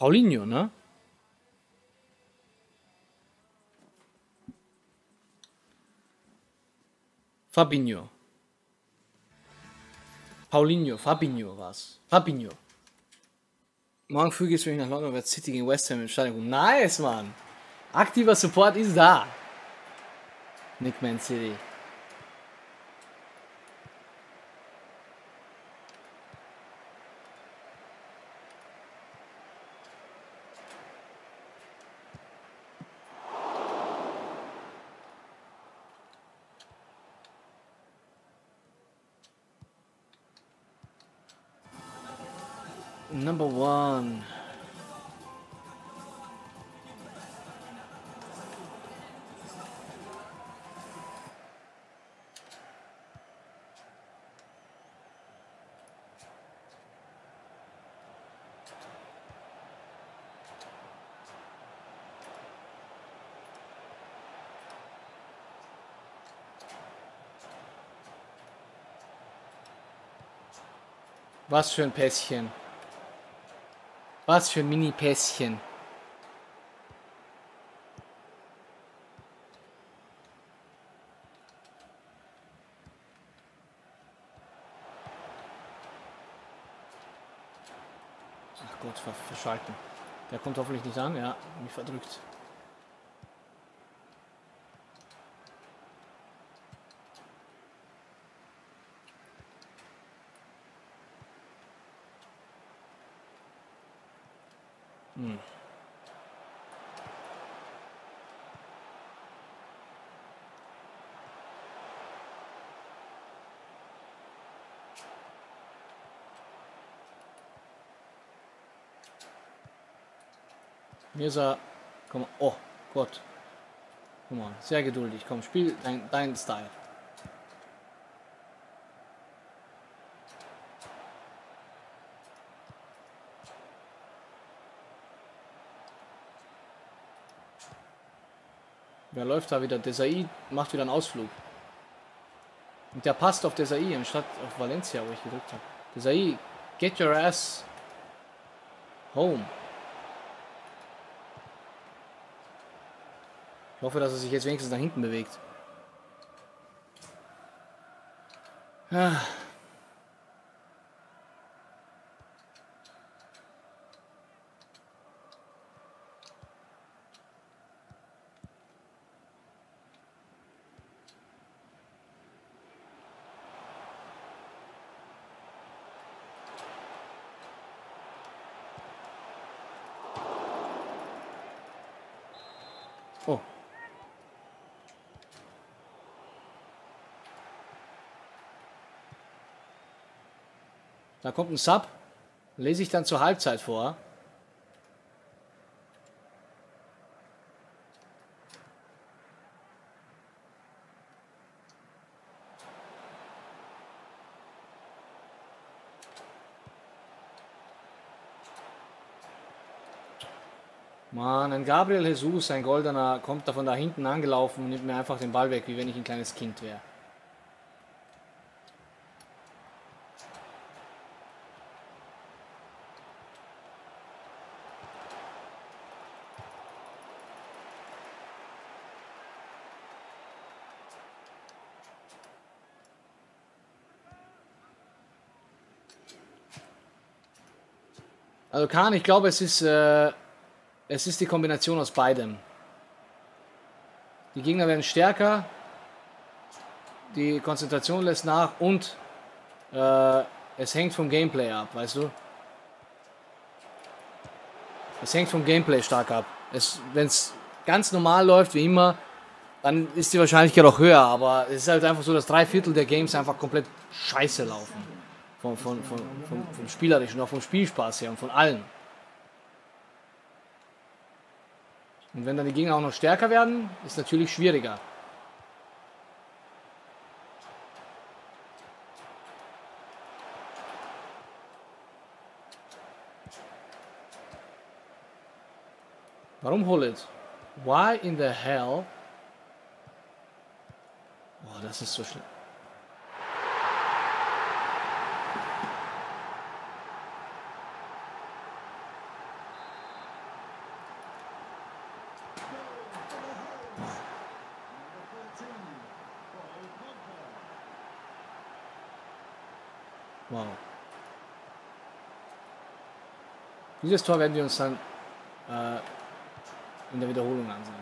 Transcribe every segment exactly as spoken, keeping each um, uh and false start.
Paulinho, ne? Fabinho. Paulinho, Fabinho war's. Fabinho. Morgen früh geht's für mich nach London, wird City gegen West Ham im Stadion. Nice, Mann. Aktiver Support ist da. Nick Man City. Number one. Was für ein Pässchen. Was für ein Mini-Pässchen. Ach Gott, ver verschalten. Der kommt hoffentlich nicht an. Ja, mich verdrückt. Hm. Mir ist er. Komm mal. Oh Gott. Guck mal, sehr geduldig. Komm, spiel dein, dein Style. Wer läuft da wieder? Desai macht wieder einen Ausflug. Und der passt auf Desai anstatt auf Valencia, wo ich gedrückt habe. Desai, get your ass home. Ich hoffe, dass er sich jetzt wenigstens nach hinten bewegt. Ah. Oh. Da kommt ein Sub. Lese ich dann zur Halbzeit vor. Mann, ein Gabriel Jesus, ein Goldener, kommt da von da hinten angelaufen und nimmt mir einfach den Ball weg, wie wenn ich ein kleines Kind wäre. Also Kahn, ich glaube, es ist, äh, es ist die Kombination aus beidem. Die Gegner werden stärker, die Konzentration lässt nach und äh, es hängt vom Gameplay ab, weißt du? Es hängt vom Gameplay stark ab. Wenn es ganz normal läuft, wie immer, dann ist die Wahrscheinlichkeit auch höher, aber es ist halt einfach so, dass drei Viertel der Games einfach komplett scheiße laufen. Von, von, von, von, vom Spielerischen, auch vom Spielspaß her und von allen. Und wenn dann die Gegner auch noch stärker werden, ist es natürlich schwieriger. Warum Hullet? Why in the hell? Boah, das ist so schlimm. Wow. Dieses Tor werden wir uns dann äh, in der Wiederholung ansehen.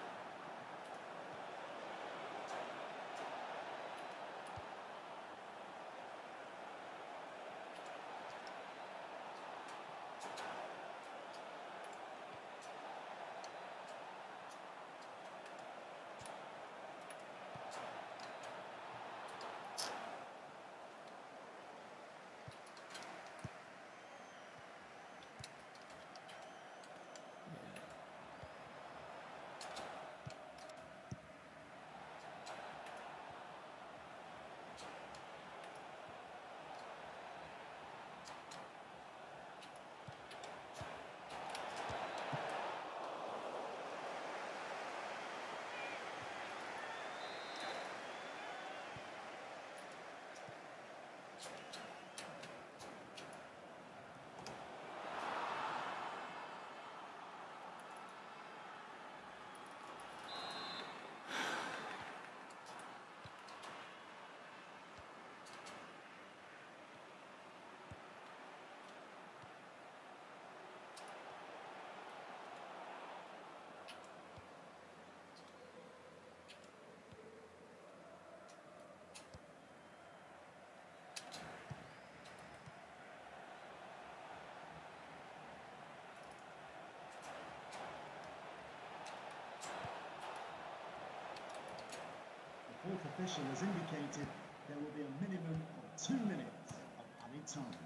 The fourth official has indicated there will be a minimum of two minutes of added time.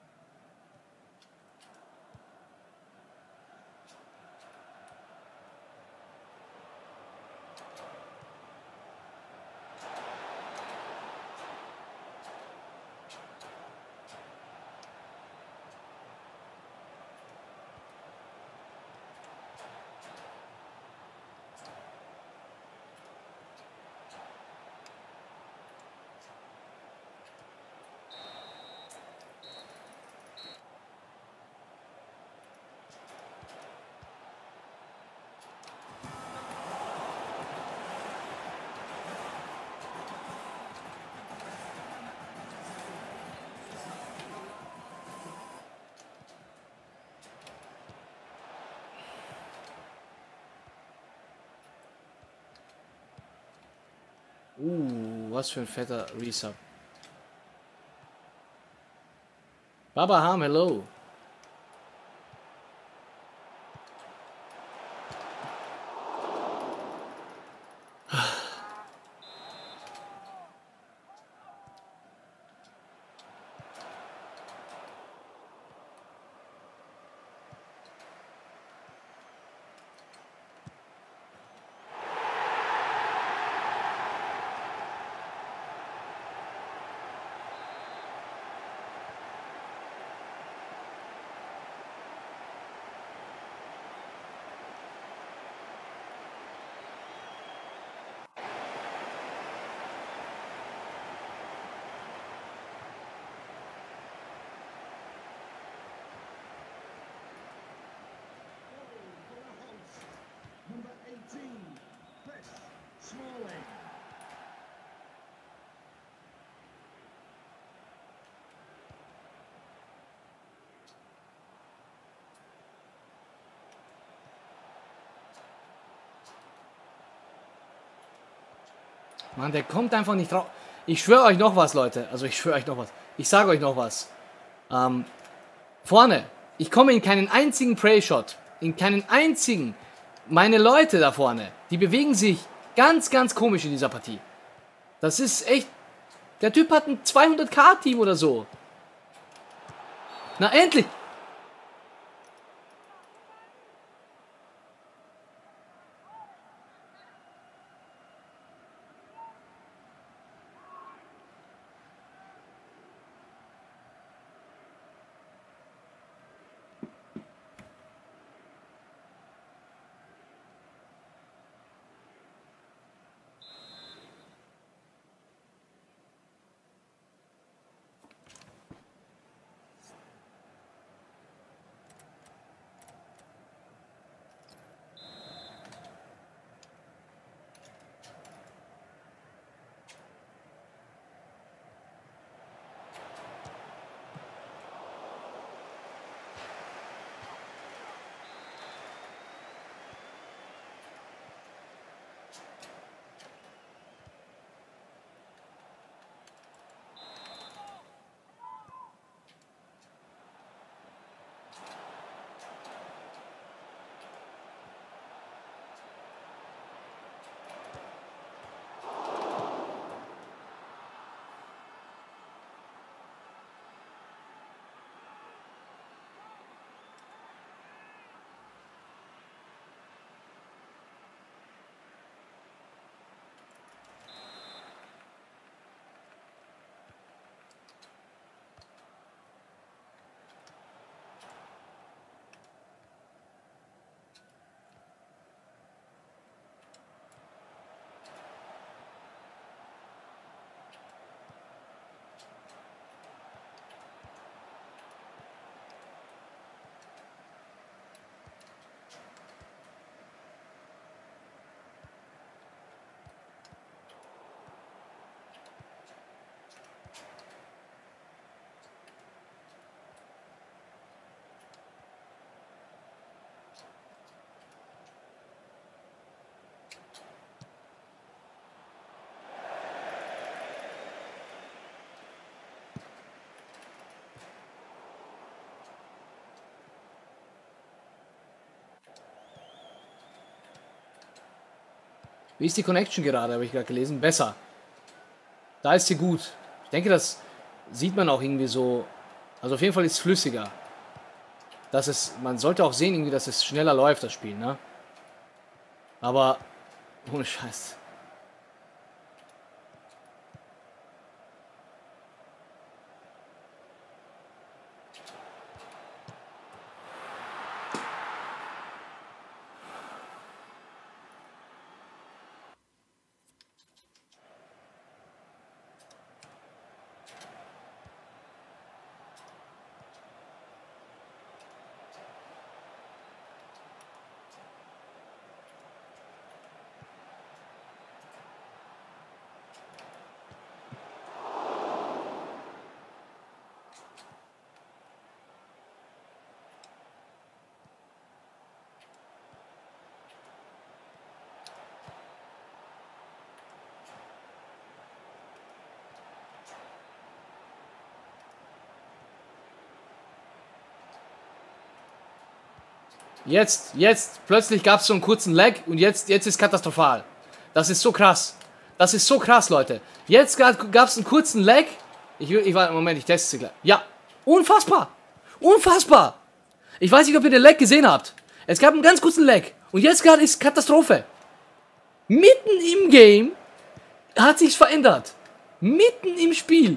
Uh, was für ein fetter Resub. Baba Ham, hello. Number eighteen, Chris Smalling. Mann, der kommt einfach nicht drauf. Ich schwöre euch noch was, Leute. Also ich schwöre euch noch was. Ich sage euch noch was. Ähm, vorne. Ich komme in keinen einzigen Prey-Shot. In keinen einzigen. Meine Leute da vorne, die bewegen sich ganz, ganz komisch in dieser Partie. Das ist echt... Der Typ hat ein zweihundert K Team oder so. Na, endlich! Wie ist die Connection gerade, habe ich gerade gelesen? Besser. Da ist sie gut. Ich denke, das sieht man auch irgendwie so. Also auf jeden Fall ist es flüssiger. Dass es, man sollte auch sehen, irgendwie, dass es schneller läuft, das Spiel, ne? Aber ohne Scheiß. Jetzt, jetzt, plötzlich gab es so einen kurzen Lag und jetzt, jetzt ist katastrophal. Das ist so krass. Das ist so krass, Leute. Jetzt gab es einen kurzen Lag. Ich, ich war, Moment, ich teste sie gleich. Ja, unfassbar. Unfassbar. Ich weiß nicht, ob ihr den Lag gesehen habt. Es gab einen ganz kurzen Lag. Und jetzt gerade ist Katastrophe. Mitten im Game hat sich's verändert. Mitten im Spiel.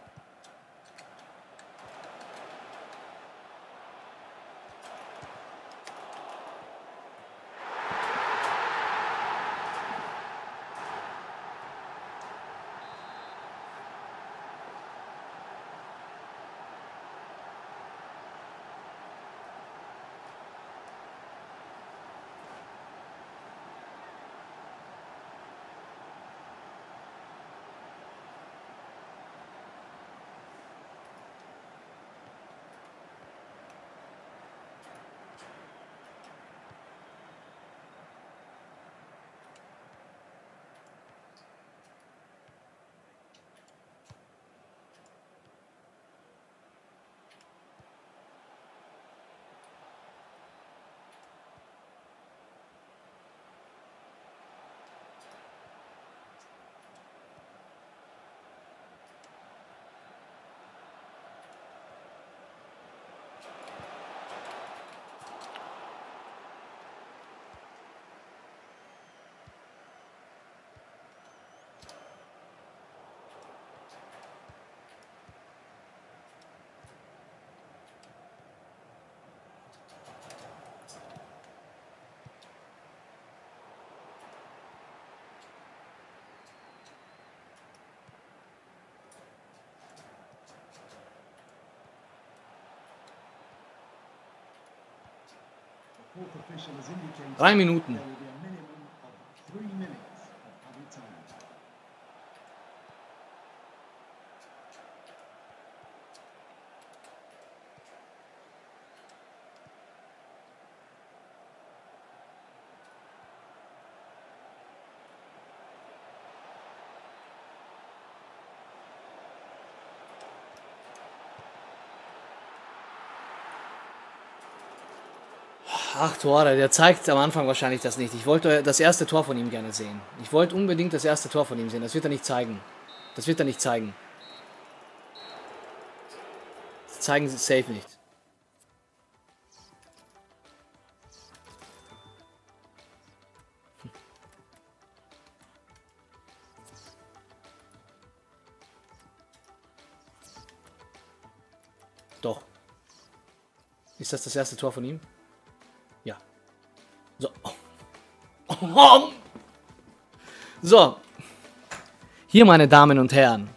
Drei Minuten. Ach, Tore, der zeigt am Anfang wahrscheinlich das nicht. Ich wollte das erste Tor von ihm gerne sehen. Ich wollte unbedingt das erste Tor von ihm sehen. Das wird er nicht zeigen. Das wird er nicht zeigen. Das zeigen sie safe nicht. Doch. Ist das das erste Tor von ihm? Ja. So. So. Hier, meine Damen und Herren.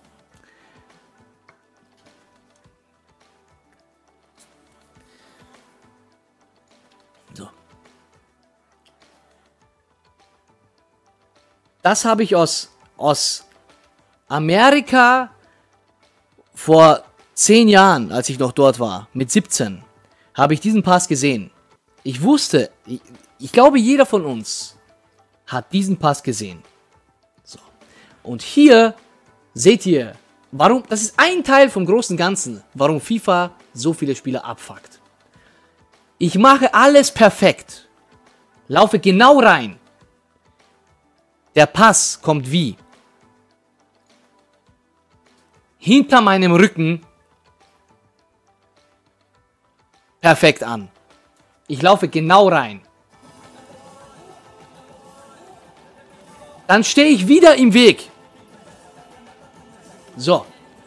So. Das habe ich aus, aus Amerika vor zehn Jahren, als ich noch dort war, mit siebzehn, habe ich diesen Pass gesehen. Ich wusste, ich, ich glaube, jeder von uns hat diesen Pass gesehen. So. Und hier seht ihr, warum, das ist ein Teil vom großen Ganzen, warum FIFA so viele Spieler abfuckt. Ich mache alles perfekt, laufe genau rein, Der Pass kommt wie? Hinter meinem Rücken perfekt an. Ich laufe genau rein. Dann stehe ich wieder im Weg. So.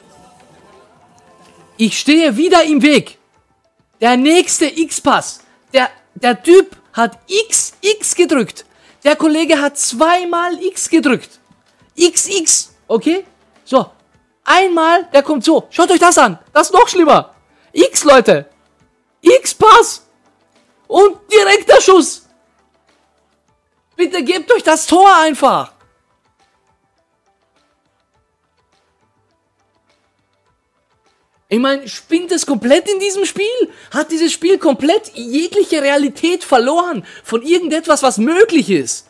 Ich stehe wieder im Weg. Der nächste X-Pass. Der, der Typ hat X X gedrückt. Der Kollege hat zweimal X gedrückt. X X. Okay? So. Einmal, der kommt so. Schaut euch das an. Das ist noch schlimmer. X, Leute. X-Pass. Und direkt der Schuss. Bitte gebt euch das Tor einfach. Ich meine, spinnt es komplett in diesem Spiel? Hat dieses Spiel komplett jegliche Realität verloren von irgendetwas, was möglich ist?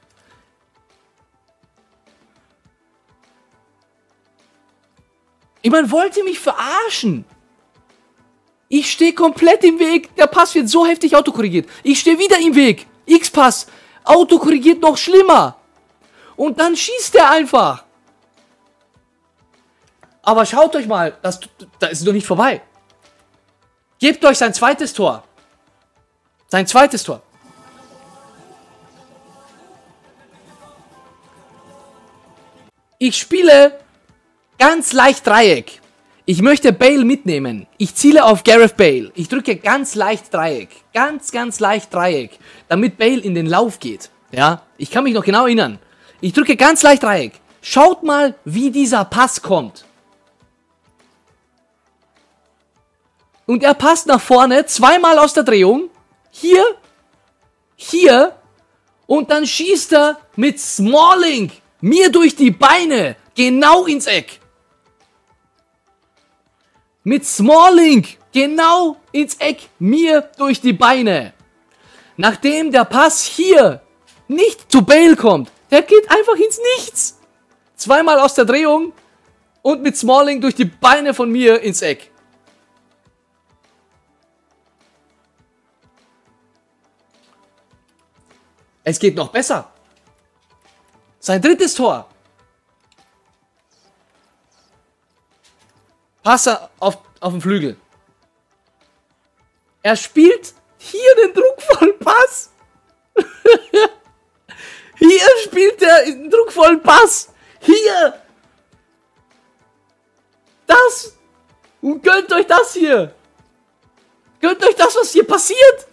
Ich meine, wollt ihr mich verarschen? Ich stehe komplett im Weg. Der Pass wird so heftig autokorrigiert. Ich stehe wieder im Weg. X-Pass. Autokorrigiert noch schlimmer. Und dann schießt er einfach. Aber schaut euch mal. Das, das ist doch nicht vorbei. Gebt euch sein zweites Tor. Sein zweites Tor. Ich spiele ganz leicht Dreieck. Ich möchte Bale mitnehmen. Ich ziele auf Gareth Bale. Ich drücke ganz leicht Dreieck. Ganz, ganz leicht Dreieck. Damit Bale in den Lauf geht. Ja, ich kann mich noch genau erinnern. Ich drücke ganz leicht Dreieck. Schaut mal, wie dieser Pass kommt. Und er passt nach vorne, zweimal aus der Drehung. Hier, hier. Und dann schießt er mit Smalling mir durch die Beine. Genau ins Eck. Mit Smalling genau ins Eck, mir durch die Beine. Nachdem der Pass hier nicht zu Bale kommt, der geht einfach ins Nichts. Zweimal aus der Drehung und mit Smalling durch die Beine von mir ins Eck. Es geht noch besser. Sein drittes Tor. Passer auf, auf den Flügel. Er spielt hier den druckvollen Pass. Hier spielt er den druckvollen Pass. Hier. Das. Und gönnt euch das hier. Gönnt euch das, was hier passiert.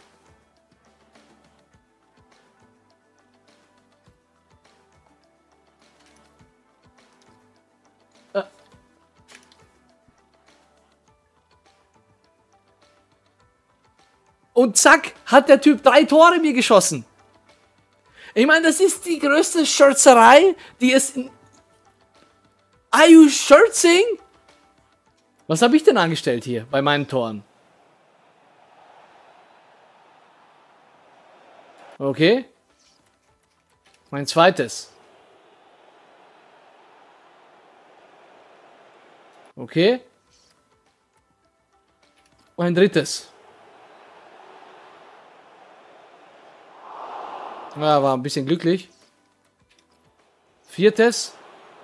Und zack, hat der Typ drei Tore mir geschossen. Ich meine, das ist die größte Scherzerei, die es... Are you scherzing? Was habe ich denn angestellt hier bei meinen Toren? Okay. Mein zweites. Okay. Mein drittes. Ja, war ein bisschen glücklich. Viertes.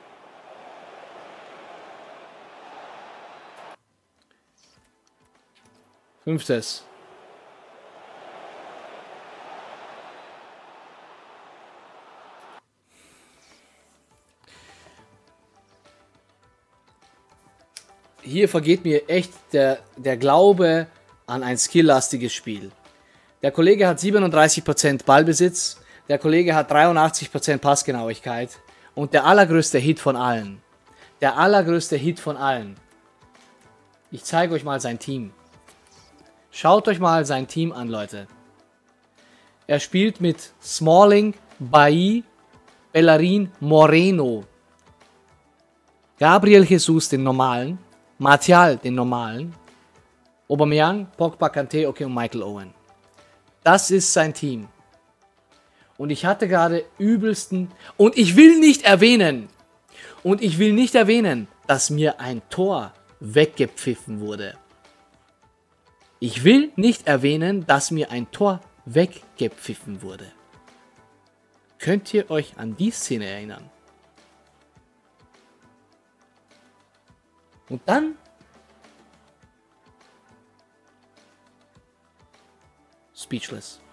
Fünftes. Hier vergeht mir echt der, der Glaube an ein skilllastiges Spiel. Der Kollege hat siebenunddreißig Prozent Ballbesitz, der Kollege hat dreiundachtzig Prozent Passgenauigkeit und der allergrößte Hit von allen. Der allergrößte Hit von allen. Ich zeige euch mal sein Team. Schaut euch mal sein Team an, Leute. Er spielt mit Smalling, Bailly, Bellerin, Moreno. Gabriel Jesus, den normalen. Martial, den normalen. Aubameyang, Pogba, Kanté, okay, und Michael Owen. Das ist sein Team. Und ich hatte gerade übelsten... Und ich will nicht erwähnen, und ich will nicht erwähnen, dass mir ein Tor weggepfiffen wurde. Ich will nicht erwähnen, dass mir ein Tor weggepfiffen wurde. Könnt ihr euch an die Szene erinnern? Und dann speechless.